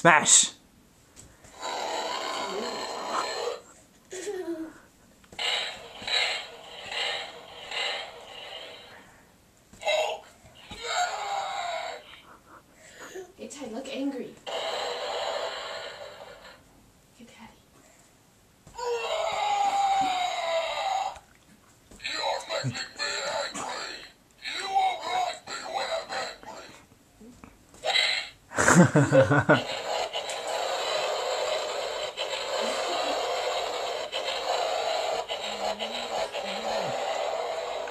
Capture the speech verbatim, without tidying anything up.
Smash! Hey, Ty, look angry. Look at Daddy. You're making me angry. You won't like me when I'm angry.